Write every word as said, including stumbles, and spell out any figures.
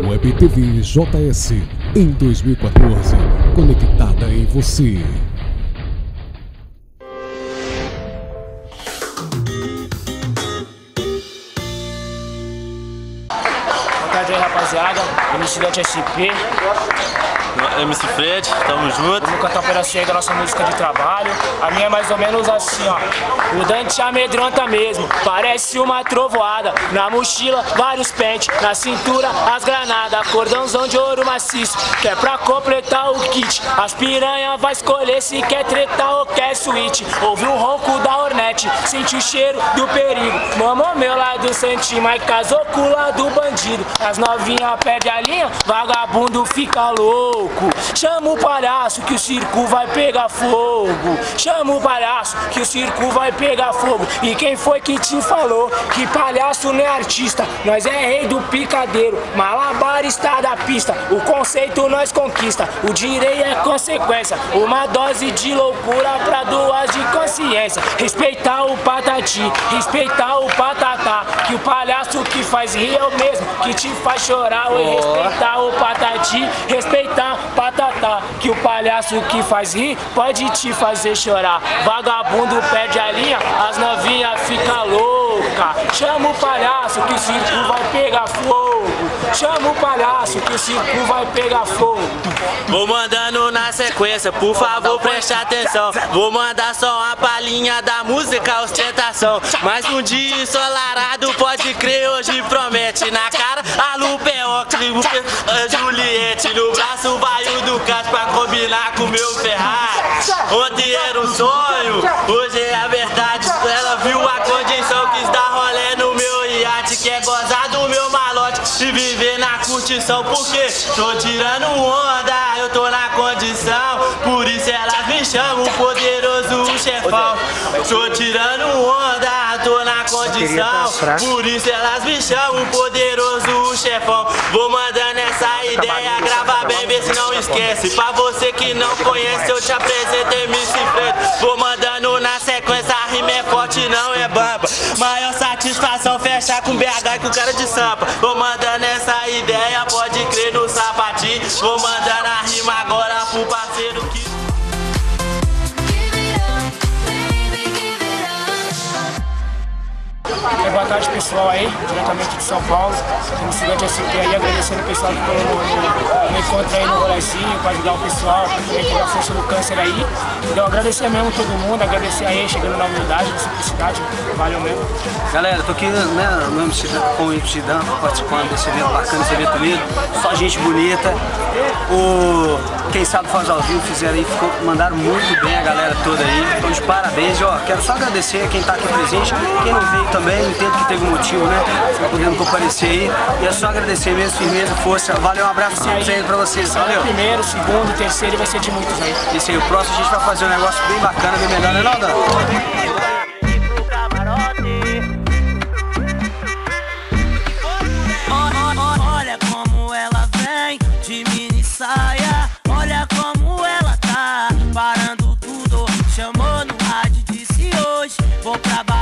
Web T V J S em dois mil e quatorze, conectada em você. Boa tarde aí, rapaziada. M C Dante S P. M C Fred, tamo junto. Vamos cantar um pedacinho aí da nossa música de trabalho. A minha é mais ou menos assim, ó. O Dante amedronta mesmo, parece uma trovoada. Na mochila, vários pentes, na cintura, as granadas. Cordãozão de ouro maciço, que é pra completar o kit. As piranha vai escolher se quer tretar ou quer suíte. Ouve o ronco da Hornet, sente o cheiro do perigo. Mamou meu lado santinho, mas casou com o lado bandido. As novinha perde a linha, vagabundo fica louco. Chama o palhaço que o circo vai pegar fogo. Chama o palhaço que o circo vai pegar fogo. E quem foi que te falou que palhaço não é artista? Nós é rei do picadeiro, malabarista da pista. O conceito nós conquista, o direito é consequência. Uma dose de loucura pra duas de consciência. Respeitar o patati, respeitar o patatá. Que o palhaço que faz rir é o mesmo que te faz chorar. Oi, respeitar o patati, respeitar patatá, que o palhaço que faz rir pode te fazer chorar. Vagabundo perde a linha, as novinhas fica louca. Chama o palhaço que o circo vai pegar fogo. Chama o palhaço que o circo vai pegar fogo. Vou mandando na sequência, por favor preste atenção. Vou mandar só uma palhinha da música ostentação. Mais um dia ensolarado, pode crer, hoje promete. Na cara a Lupe a Juliette, no braço o baio do Cássio pra combinar com o meu Ferrari. Ontem era um sonho, hoje é a verdade. Ela viu a condição, quis dar rolê no meu iate. Quer gozar do meu malote e viver na curtição. Porque tô tirando onda, eu tô na condição. Por isso elas me chamam poderoso chefão. Tô tirando onda, tô na condição. Por isso elas me chamam poderoso chefão. Vou mandando essa ideia, grava bem, vê se não esquece. Pra você que não conhece, eu te apresento M C Fred. Vou mandando na sequência, a rima é forte, não é bamba. Maior satisfação fechar com B H e com cara de sampa. Vou mandando essa ideia, pode crer no sapatinho. Vou mandando a rima agora pro parceiro que... Boa tarde, pessoal aí, diretamente de São Paulo. M C Dante S P aí, agradecendo o pessoal que colou no, no encontro aí no rolezinho, para ajudar o pessoal, também pegar a força do câncer aí. Então agradecer mesmo todo mundo, agradecer aí, chegando na humildade, na simplicidade, valeu mesmo. Galera, tô aqui né, no M C Dan, com o M C Dan, participando desse evento bacana, esse evento lindo, só gente bonita. O Quem Sabe Faz ao Vivo fizeram aí, ficou, mandaram muito bem a galera toda aí. Então de parabéns, ó, quero só agradecer a quem tá aqui presente, quem não veio também, entendo que teve um motivo, né, tá podendo comparecer aí. E é só agradecer mesmo, firmeza, força, valeu, um abraço sempre aí pra vocês, valeu. Primeiro, segundo, terceiro e vai ser de muitos aí. Isso aí, o próximo a gente vai fazer um negócio bem bacana, bem melhor, né não, Dan? Olha como ela vem de mini saia, olha como ela tá parando tudo, chamou no rádio, disse hoje vou pra